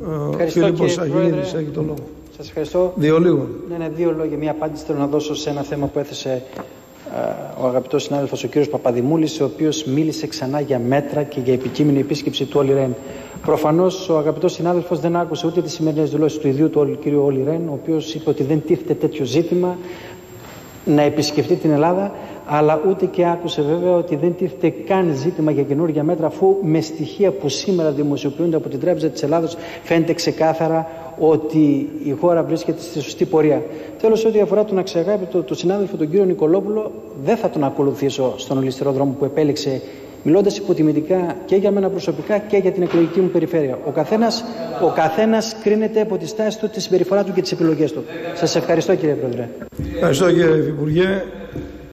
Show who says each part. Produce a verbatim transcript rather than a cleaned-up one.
Speaker 1: Ο Φίλιππος Αγγελίδης έχει το λόγο.
Speaker 2: Σας ευχαριστώ.
Speaker 1: Δύο λίγο.
Speaker 2: Ναι, ναι, δύο λόγια. Μία απάντηση θέλω να δώσω σε ένα θέμα που έθεσε ο αγαπητός συνάδελφος ο κύριος Παπαδημούλης, ο οποίος μίλησε ξανά για μέτρα και για επικείμενη επίσκεψη του Όλι Ρεν. Προφανώς ο αγαπητός συνάδελφος δεν άκουσε ούτε τις σημερινές δηλώσεις του ιδίου του κύριου Όλι Ρεν, ο οποίος είπε ότι δεν τίθεται τέτοιο ζήτημα να επισκεφτεί την Ελλάδα, αλλά ούτε και άκουσε βέβαια ότι δεν τίθεται καν ζήτημα για καινούργια μέτρα, αφού με στοιχεία που σήμερα δημοσιοποιούνται από την Τράπεζα της Ελλάδος φαίνεται ξεκάθαρα ότι η χώρα βρίσκεται στη σωστή πορεία. Τέλος, ό,τι αφορά τον αξιαγάπητο του συνάδελφο τον κύριο Νικολόπουλο, δεν θα τον ακολουθήσω στον ολιστερό δρόμο που επέλεξε, μιλώντας υποτιμητικά και για μένα προσωπικά και για την εκλογική μου περιφέρεια. Ο καθένας, ο καθένας κρίνεται από τη στάση του, τη συμπεριφορά του και τις επιλογές του. Σας ευχαριστώ, κύριε Πρόεδρε.
Speaker 1: Ευχαριστώ, κύριε Υπουργέ.